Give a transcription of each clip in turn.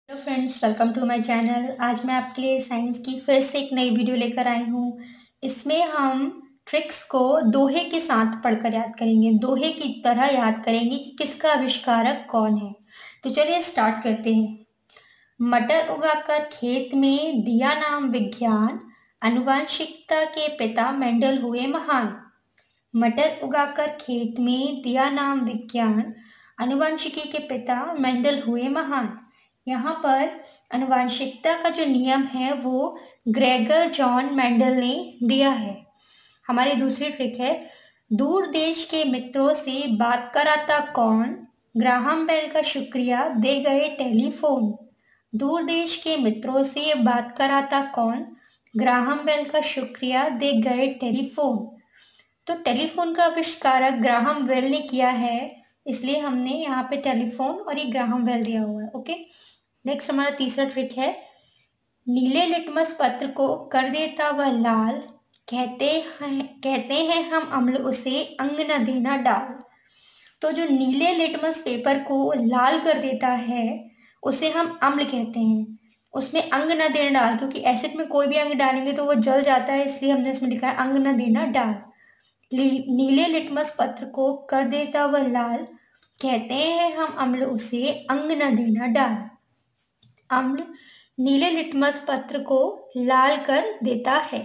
Hello friends, welcome to my channel. आज मैं आपके लिए साइंस की फिर से एक नई वीडियो लेकर आई हूँ। इसमें हम ट्रिक्स को दोहे के साथ पढ़कर याद करेंगे, दोहे की तरह याद करेंगे कि किसका आविष्कारक कौन है। तो चलिए स्टार्ट करते हैं। मटर उगाकर खेत में दिया नाम विज्ञान, आनुवंशिकता के पिता मेंडल हुए महान। मटर उगाकर खेत में दिया नाम विज्ञान, आनुवंशिकी के पिता मेंडल हुए महान। यहाँ पर आनुवंशिकता का जो नियम है वो ग्रेगर जॉन मेंडल ने दिया है। हमारी दूसरी ट्रिक है, दूर देश के मित्रों से बात कराता कौन, ग्राहम बेल का शुक्रिया दे गए टेलीफोन। दूर देश के मित्रों से बात कराता कौन, ग्राहम बेल का शुक्रिया दे गए टेलीफोन। तो टेलीफोन का आविष्कारक ग्राहम बेल ने किया है, इसलिए हमने यहाँ पे टेलीफोन और ये ग्राहम बेल दिया हुआ है। ओके, नेक्स्ट हमारा तीसरा ट्रिक है, नीले लिटमस पत्र को कर देता वह लाल, कहते हैं हम अम्ल उसे अंग न देना डाल। तो जो नीले लिटमस पेपर को लाल कर देता है उसे हम अम्ल कहते हैं, उसमें अंग न देना डाल, क्योंकि एसिड में कोई भी अंग डालेंगे तो वो जल जाता है, इसलिए हमने इसमें लिखा है अंग न देना डाल। नीले लिटमस पत्र को कर देता वह लाल, कहते हैं हम अम्ल उसे अंग न देना डाल। अम्ल नीले लिटमस पत्र को लाल कर देता है।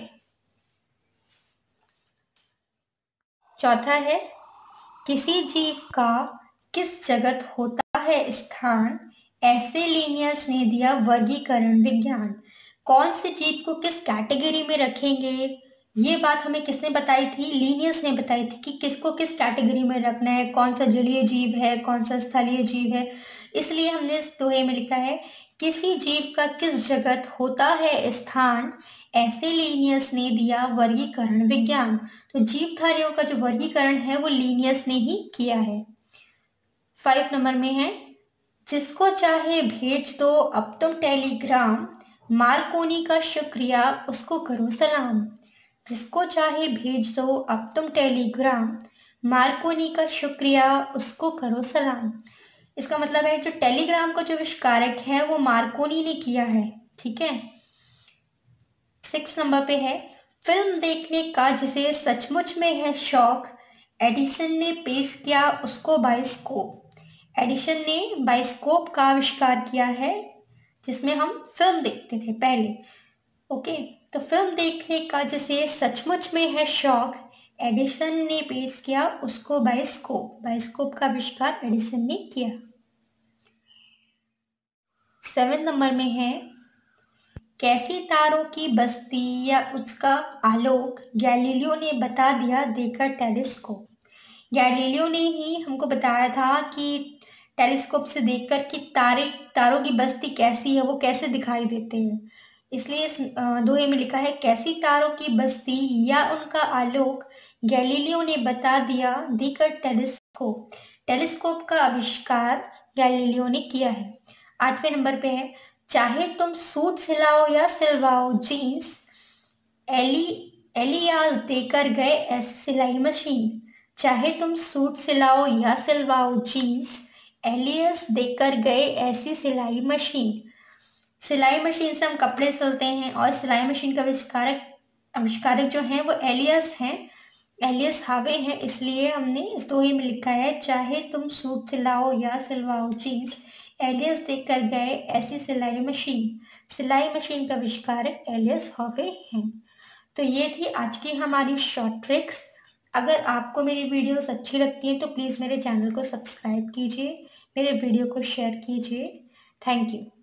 चौथा है, किसी जीव का किस जगत होता है स्थान, ऐसे लीनियस ने दिया वर्गीकरण विज्ञान। कौन से जीव को किस कैटेगरी में रखेंगे, ये बात हमें किसने बताई थी, लीनियस ने बताई थी कि किसको किस कैटेगरी में रखना है, कौन सा जलीय जीव है, कौन सा स्थलीय जीव है। इसलिए हमने इस दोहे में लिखा है, किसी जीव का किस जगत होता है स्थान, ऐसे लीनियस ने दिया वर्गीकरण विज्ञान। तो जीवधारियों का जो वर्गीकरण है वो लीनियस ने ही किया है। 5 नंबर में है, जिसको चाहे भेज दो अब तुम टेलीग्राम, मार्कोनी का शुक्रिया उसको करो सलाम। जिसको चाहे भेज दो अब तुम टेलीग्राम, मार्कोनी का शुक्रिया उसको करो सलाम। इसका मतलब है जो टेलीग्राम का जो आविष्कारक है वो मार्कोनी ने किया है। ठीक है। 6 नंबर पे है, फिल्म देखने का जिसे सचमुच में है शौक, एडिसन ने पेश किया उसको बाइस्कोप। एडिसन ने बाइस्कोप का आविष्कार किया है जिसमें हम फिल्म देखते थे पहले। ओके, तो फिल्म देखने का जिसे सचमुच में है शौक, एडिसन ने पेश किया उसको बाइस्कोप। बाइस्कोप का आविष्कार एडिसन ने किया। 7 नंबर में है, कैसी तारों की बस्ती या उसका आलोक, गैलीलियो ने बता दिया देकर टेलीस्कोप। गैलीलियो ने ही हमको बताया था कि टेलीस्कोप से देखकर कि तारों की बस्ती कैसी है, वो कैसे दिखाई देते हैं। इसलिए इस दोहे में लिखा है, कैसी तारों की बस्ती या उनका आलोक, गैलीलियो ने बता दिया देकर टेलीस्कोप। टेलीस्कोप का आविष्कार गैलीलियो ने किया है। 8वें नंबर पे है, चाहे तुम सूट सिलाओ या सिलवाओ जीन्स, एलियास देकर गए ऐसी सिलाई मशीन। चाहे तुम सूट सिलाओ या सिलवाओ जीन्स, एलियस देकर गए ऐसी सिलाई मशीन। सिलाई मशीन से हम कपड़े सिलते हैं और सिलाई मशीन का आविष्कारक जो हैं वो एलियस हैं, एलियस हावे हैं। इसलिए हमने इस दोहे में लिखा है, चाहे तुम सूट सिलाओ या सिलवाओ जीन्स, एलियस देकर गए ऐसी सिलाई मशीन। सिलाई मशीन का आविष्कारक एलियस हावे हैं। तो ये थी आज की हमारी शॉर्ट ट्रिक्स। अगर आपको मेरी वीडियोस अच्छी लगती हैं तो प्लीज़ मेरे चैनल को सब्सक्राइब कीजिए, मेरे वीडियो को शेयर कीजिए। Thank you.